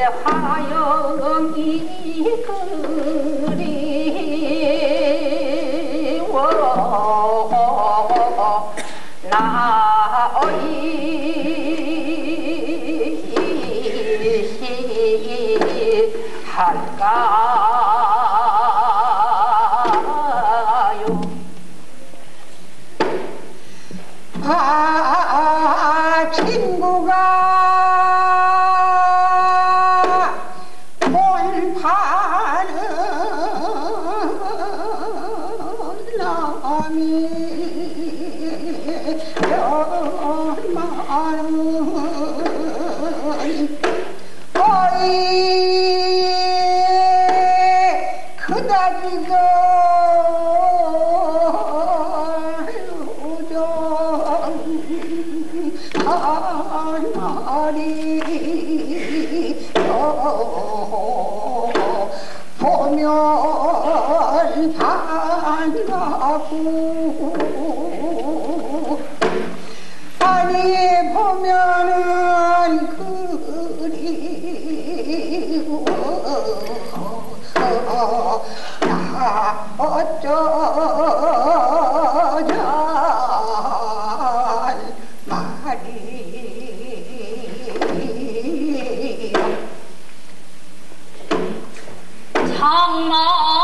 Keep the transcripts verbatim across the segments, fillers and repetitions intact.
화영이 그리워 나의 할까요? 아, 친구가 본파는 남이 어이 그다지도 한 마리 보면 반갑고 아니 보면은 그리워 나 어쩌자 말이 장마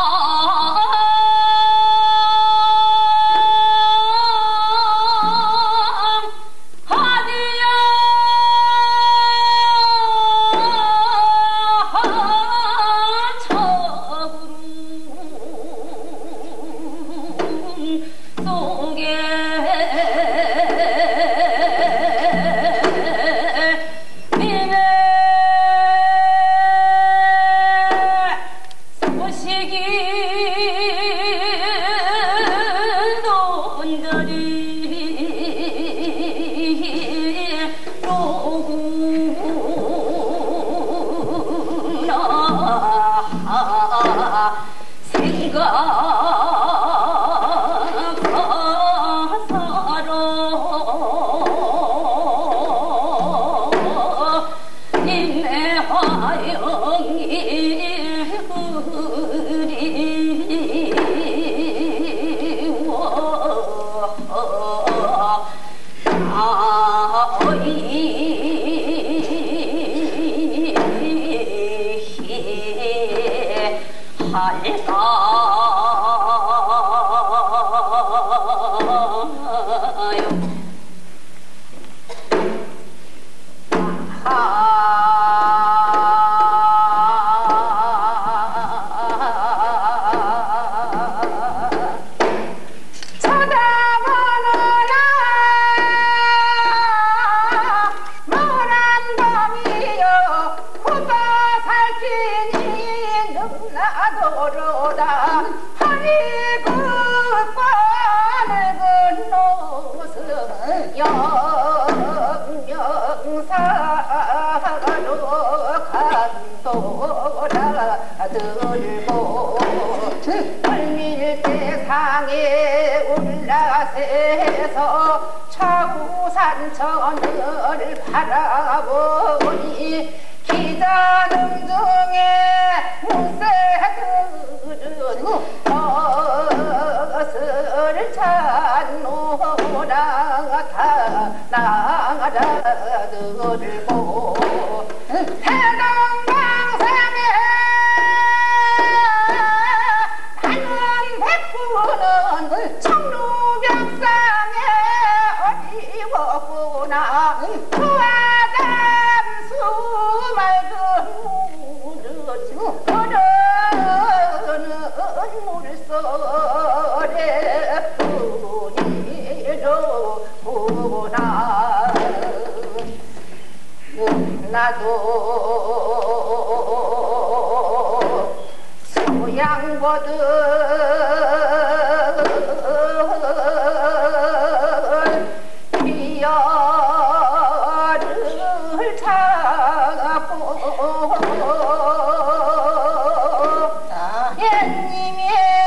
들고 을밀대상에 올라서서 차우산천을 바라보니 기자등 중에 무쇠들은 것을 찾노라 나라 들고 태동강상에 하는 백구는 청루벽상에 어리웠구나 그 아담수 맑은 물은 흐르는 물소래 뿐이로구나 나도 소양보듯 비열을 찾고 옛님이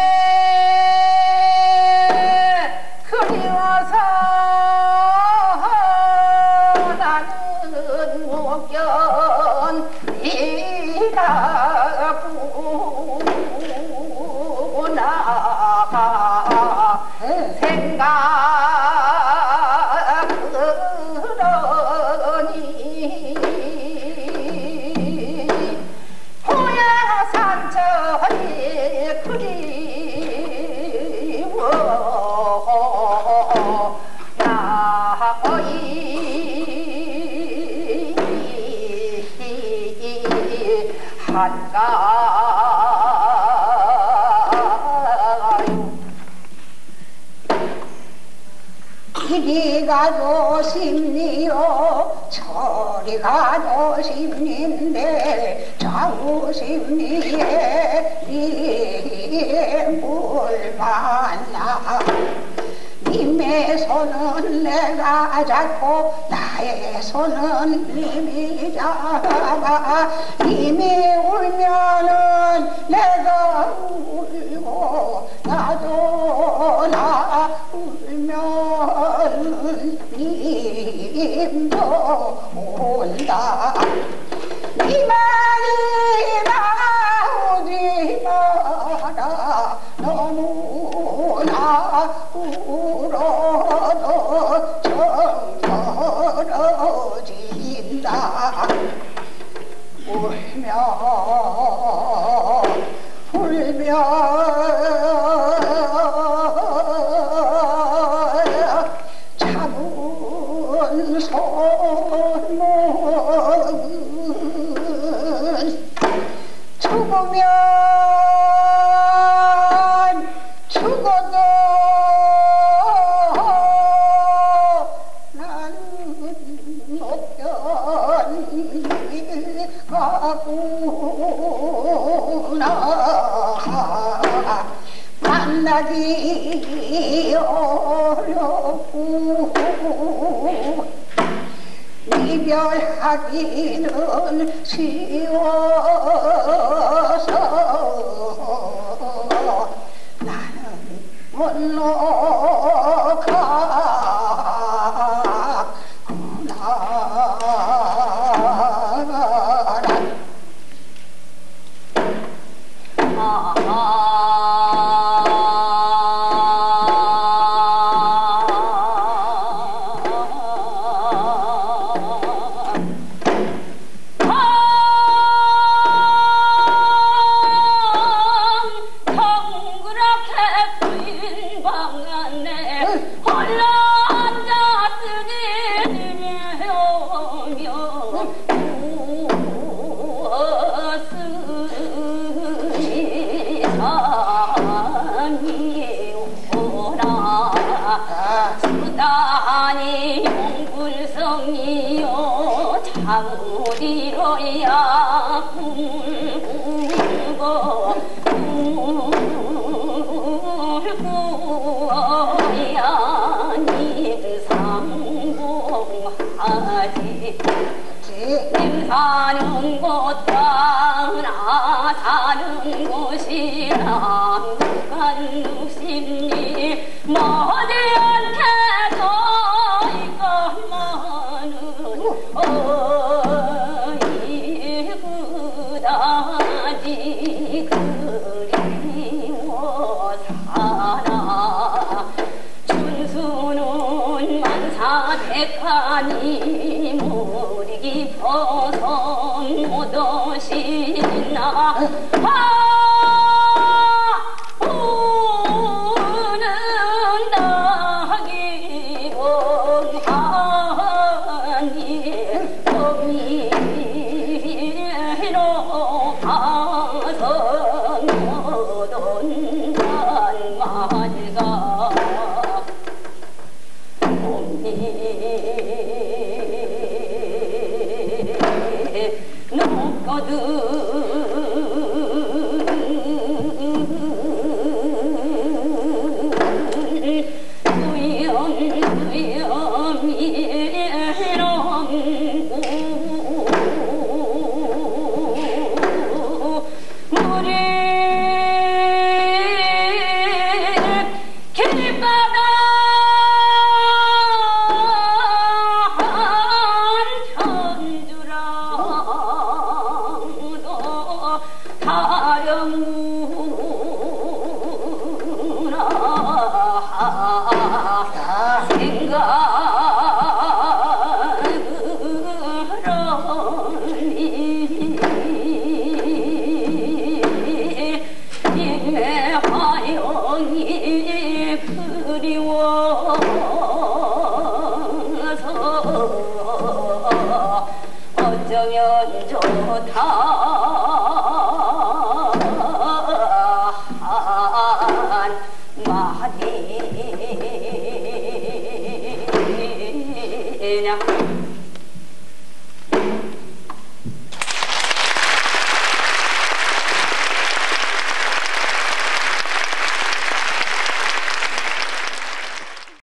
그리워서 나는 목견 이 자꾸 나가 생각으로니 호야산천이 그리워 나의 한가요 이리 가도 심리요 저리 가도 심리인데 좌우 심리에 님을 만나 님의 손은 내가 잡고 나의 손은 님이 잡아 님이 울면은 내가 울고 나도 나 울면은 님도 온다 니만이 나오지 마라 너무나 울어도 정떨어진다 울며 울며 잡은 손목은 죽으면 죽어도 나는 목견이 가구나 만나기 어렵고 이별하기는 쉬워서 나는 못 수단이 용불성이요 참으리로야 울고 울고야 님상봉하지 님 사는 곳 떠나 사는 곳이 남북한 육십리 머지않게도 이것만은 어이 그다지 그리워 살아 춘수는 만사백하니 물이 깊어서 못 오시나 천주랑 어쩌면 좋다